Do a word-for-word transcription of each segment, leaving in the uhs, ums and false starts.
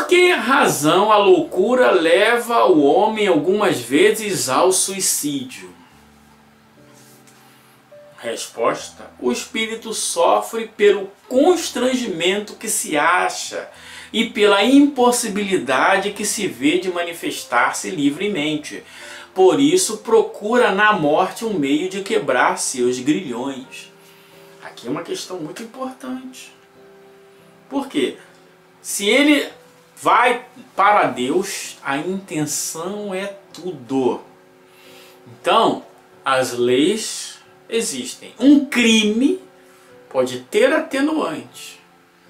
Por que razão a loucura leva o homem algumas vezes ao suicídio? Resposta: o espírito sofre pelo constrangimento que se acha e pela impossibilidade que se vê de manifestar-se livremente. Por isso procura na morte um meio de quebrar seus grilhões. Aqui é uma questão muito importante. Por quê? Se ele vai para Deus, a intenção é tudo. Então, as leis existem. Um crime pode ter atenuante.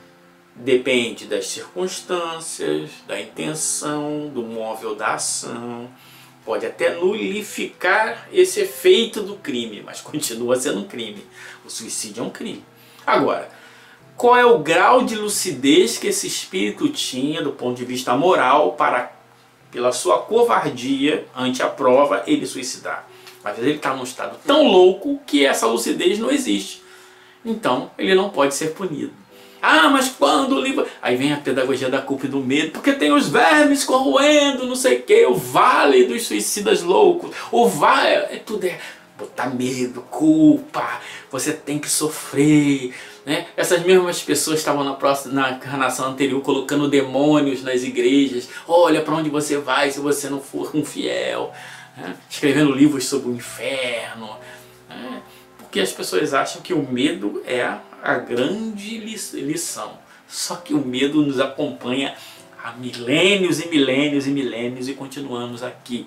Depende das circunstâncias, da intenção, do móvel da ação. Pode até nulificar esse efeito do crime, mas continua sendo um crime. O suicídio é um crime. Agora, qual é o grau de lucidez que esse espírito tinha do ponto de vista moral para, pela sua covardia ante a prova, ele suicidar? Às vezes ele está num estado tão louco que essa lucidez não existe. Então ele não pode ser punido. Ah, mas quando o livro... Aí vem a pedagogia da culpa e do medo, porque tem os vermes corroendo, não sei o que, o vale dos suicidas loucos, o vale... É, tudo é botar medo, culpa, você tem que sofrer, né? Essas mesmas pessoas estavam na, próxima, na encarnação anterior colocando demônios nas igrejas. Olha para onde você vai se você não for um fiel. Né? Escrevendo livros sobre o inferno. Né? Porque as pessoas acham que o medo é a grande lição. Só que o medo nos acompanha há milênios e milênios e milênios e continuamos aqui.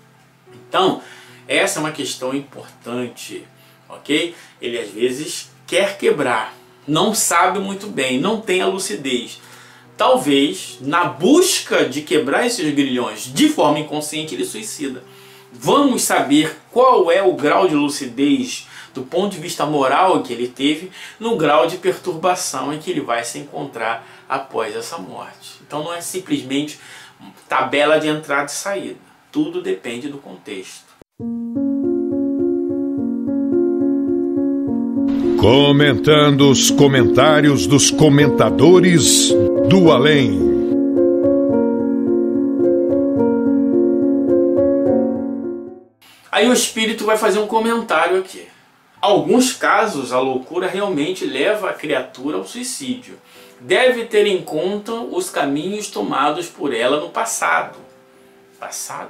Então, essa é uma questão importante, ok? Ele às vezes quer quebrar, não sabe muito bem, não tem a lucidez. Talvez, na busca de quebrar esses grilhões de forma inconsciente, ele suicida. Vamos saber qual é o grau de lucidez do ponto de vista moral que ele teve, no grau de perturbação em que ele vai se encontrar após essa morte. Então não é simplesmente tabela de entrada e saída. Tudo depende do contexto. Comentando os comentários dos comentadores do além. Aí o espírito vai fazer um comentário aqui. Alguns casos, a loucura realmente leva a criatura ao suicídio. Deve ter em conta os caminhos tomados por ela no passado. Passado?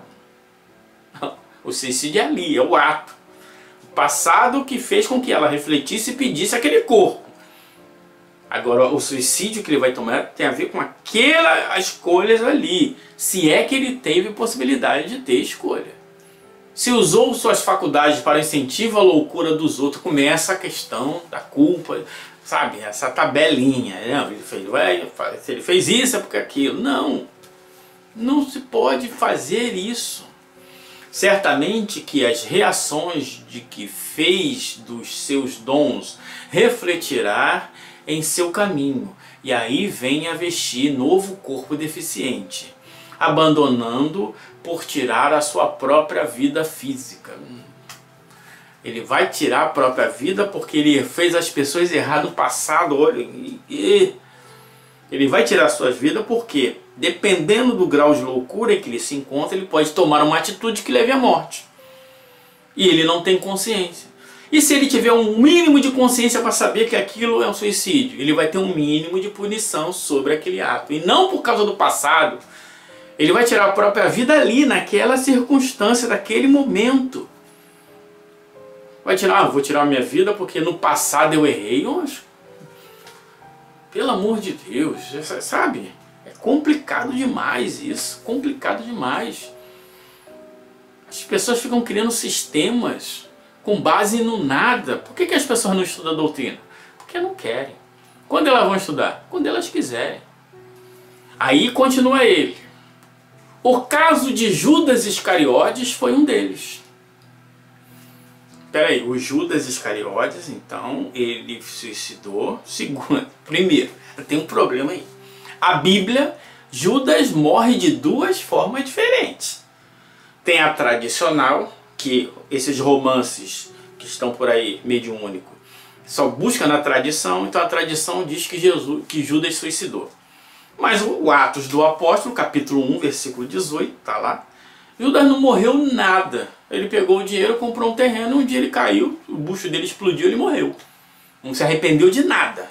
O suicídio é ali, é o ato. O passado que fez com que ela refletisse e pedisse aquele corpo. Agora, o suicídio que ele vai tomar tem a ver com aquelas escolhas ali. Se é que ele teve possibilidade de ter escolha. Se usou suas faculdades para incentivo à loucura dos outros, começa a questão da culpa, sabe? Essa tabelinha. Não, ele fez, se ele fez isso é porque aquilo. Não, não se pode fazer isso. Certamente que as reações de que fez dos seus dons refletirá em seu caminho, e aí vem a vestir novo corpo deficiente, abandonando por tirar a sua própria vida física. Ele vai tirar a própria vida porque ele fez as pessoas errar no passado. Olha, e ele vai tirar suas vidas porque, dependendo do grau de loucura em que ele se encontra, ele pode tomar uma atitude que leve à morte. E ele não tem consciência. E se ele tiver um mínimo de consciência para saber que aquilo é um suicídio, ele vai ter um mínimo de punição sobre aquele ato. E não por causa do passado. Ele vai tirar a própria vida ali, naquela circunstância, daquele momento. Vai tirar, ah, vou tirar a minha vida porque no passado eu errei. Nossa, pelo amor de Deus, sabe? É complicado demais isso, complicado demais. As pessoas ficam criando sistemas com base no nada. Por que que as pessoas não estudam a doutrina? Porque não querem. Quando elas vão estudar? Quando elas quiserem. Aí continua ele. O caso de Judas Iscariotes foi um deles. Espera aí, o Judas Iscariotes, então, ele se suicidou. Segundo, primeiro, tem um problema aí. A Bíblia, Judas morre de duas formas diferentes. Tem a tradicional, que esses romances que estão por aí, mediúnico, só busca na tradição, então a tradição diz que, Jesus, que Judas suicidou. Mas o Atos do Apóstolo, capítulo um, versículo dezoito, tá lá. Judas não morreu nada. Ele pegou o dinheiro, comprou um terreno, um dia ele caiu, o bucho dele explodiu, ele morreu. Não se arrependeu de nada.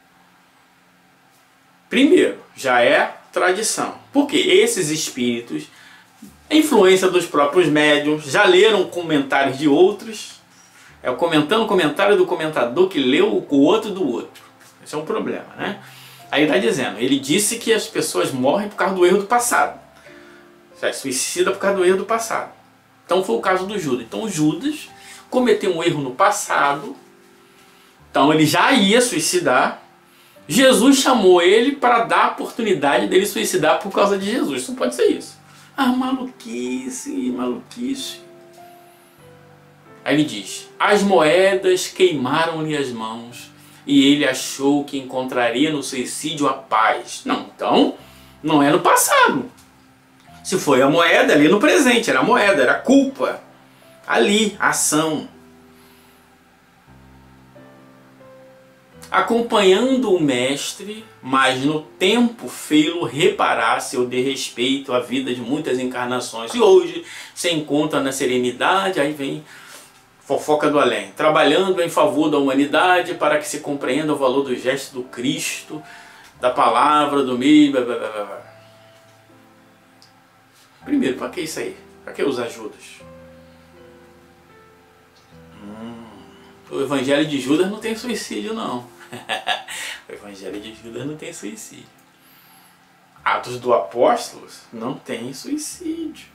Primeiro, já é tradição. Porque esses espíritos, a influência dos próprios médiuns, já leram comentários de outros. É o comentando o comentário do comentador que leu o outro do outro. Esse é um problema, né? Aí está dizendo, ele disse que as pessoas morrem por causa do erro do passado. Se suicida por causa do erro do passado. Então foi o caso do Judas. Então o Judas cometeu um erro no passado. Então ele já ia suicidar. Jesus chamou ele para dar a oportunidade dele suicidar por causa de Jesus. Isso não pode ser isso. Ah, maluquice, maluquice. Aí ele diz, as moedas queimaram-lhe as mãos e ele achou que encontraria no suicídio a paz. Não, então não é no passado. Se foi a moeda, ali no presente, era a moeda, era a culpa. Ali, a ação. Acompanhando o mestre, mas no tempo fê-lo reparar seu desrespeito à vida de muitas encarnações. E hoje se encontra na serenidade, aí vem fofoca do além. Trabalhando em favor da humanidade para que se compreenda o valor do gesto do Cristo, da palavra, do meio, blá, blá, blá, blá. Primeiro, para que isso aí? Para que os ajudas? Hum, o Evangelho de Judas não tem suicídio, não. O Evangelho de Judas não tem suicídio. Atos do Apóstolo não tem suicídio.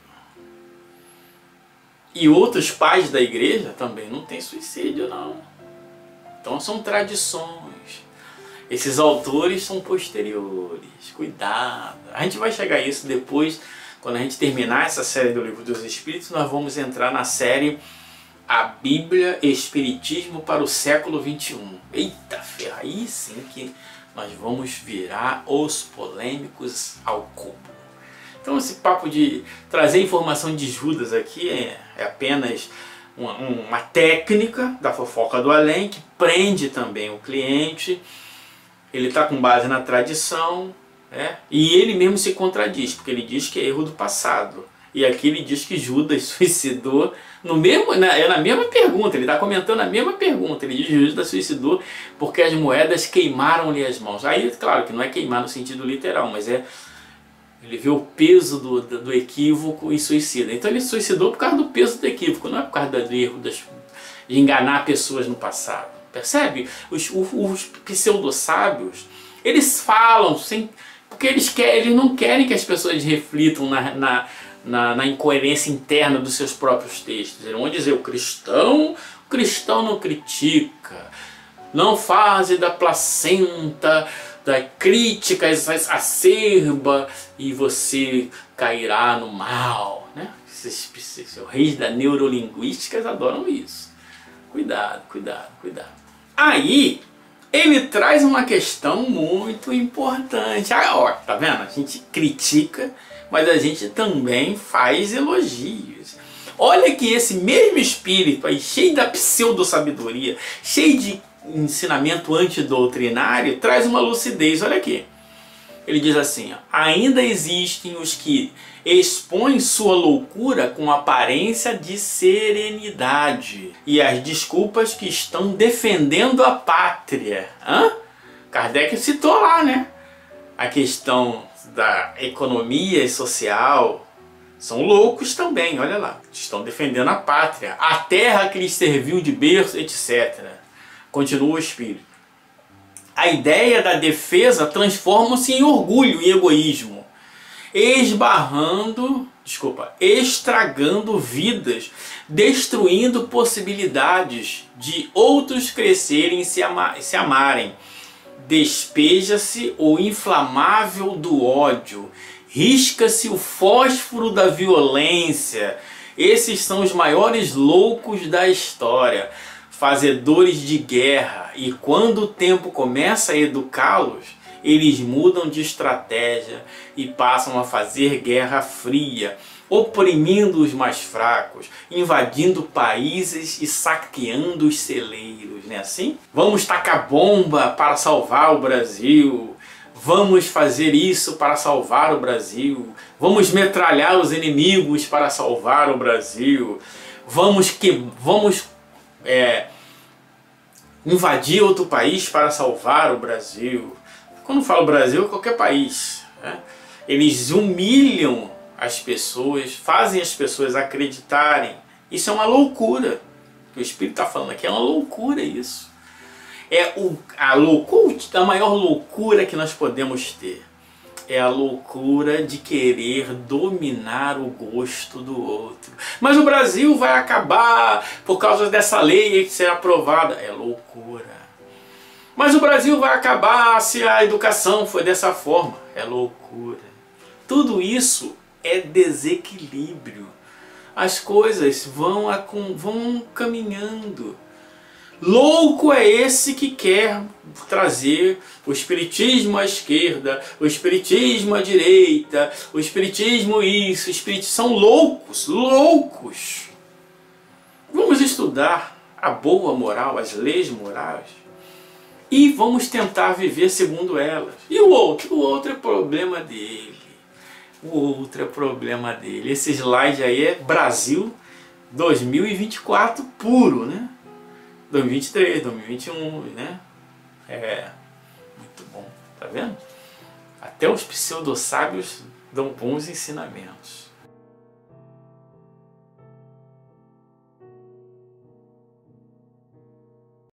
E outros pais da igreja também não tem suicídio, não. Então são tradições. Esses autores são posteriores. Cuidado. A gente vai chegar a isso depois. Quando a gente terminar essa série do Livro dos Espíritos, nós vamos entrar na série A Bíblia Espiritismo para o século vinte e um. Eita ferro, aí sim que nós vamos virar os polêmicos ao cubo. Então esse papo de trazer informação de Judas aqui é, é apenas uma, uma técnica da fofoca do além, que prende também o cliente. Ele está com base na tradição. É? E ele mesmo se contradiz, porque ele diz que é erro do passado. E aqui ele diz que Judas suicidou, no mesmo, na, é na mesma pergunta, ele está comentando a mesma pergunta. Ele diz que Judas suicidou porque as moedas queimaram-lhe as mãos. Aí, claro que não é queimar no sentido literal, mas é ele vê o peso do, do, do equívoco e suicida. Então ele suicidou por causa do peso do equívoco, não é por causa do erro das, de enganar pessoas no passado. Percebe? Os, os, os pseudo-sábios, eles falam sem... Porque eles, querem, eles não querem que as pessoas reflitam na, na, na, na incoerência interna dos seus próprios textos. Eles vão dizer, o cristão, o cristão não critica, não faz da placenta, da crítica acerba e você cairá no mal. Né? Esses, esses, os reis da neurolinguística adoram isso. Cuidado, cuidado, cuidado. Aí... ele traz uma questão muito importante. Ah, ó, tá vendo? A gente critica, mas a gente também faz elogios. Olha que esse mesmo espírito aí, cheio da pseudo-sabedoria, cheio de ensinamento antidoutrinário, traz uma lucidez. Olha aqui. Ele diz assim, ó, ainda existem os que expõem sua loucura com aparência de serenidade e as desculpas que estão defendendo a pátria. Hã? Kardec citou lá, né? A questão da economia e social. São loucos também, olha lá. Estão defendendo a pátria, a terra que lhes serviu de berço, etcétera. Continua o espírito. A ideia da defesa transforma-se em orgulho e egoísmo, esbarrando, desculpa, estragando vidas, destruindo possibilidades de outros crescerem e se, ama se amarem. Despeja-se o inflamável do ódio, risca-se o fósforo da violência. Esses são os maiores loucos da história, fazedores de guerra, e quando o tempo começa a educá-los, eles mudam de estratégia e passam a fazer guerra fria, oprimindo os mais fracos, invadindo países e saqueando os celeiros, não é assim? Vamos tacar bomba para salvar o Brasil, vamos fazer isso para salvar o Brasil, vamos metralhar os inimigos para salvar o Brasil, vamos, que, vamos é, invadir outro país para salvar o Brasil. Quando falo Brasil, qualquer país, né? Eles humilham as pessoas, fazem as pessoas acreditarem. Isso é uma loucura. O que o Espírito está falando aqui é uma loucura isso. É o, a, loucura, a maior loucura que nós podemos ter. É a loucura de querer dominar o gosto do outro. Mas o Brasil vai acabar por causa dessa lei que será aprovada. É loucura. Mas o Brasil vai acabar se a educação for dessa forma. É loucura. Tudo isso é desequilíbrio. As coisas vão, vão caminhando. Louco é esse que quer trazer o espiritismo à esquerda, o espiritismo à direita, o espiritismo isso, o espiritismo... São loucos, loucos. Vamos estudar a boa moral, as leis morais, e vamos tentar viver segundo elas. E o outro? O outro é problema dele. O outro é problema dele. Esse slide aí é Brasil dois mil e vinte e quatro puro, né? dois mil e vinte e três, dois mil e vinte e um, né? É, muito bom, tá vendo? Até os pseudo-sábios dão bons ensinamentos.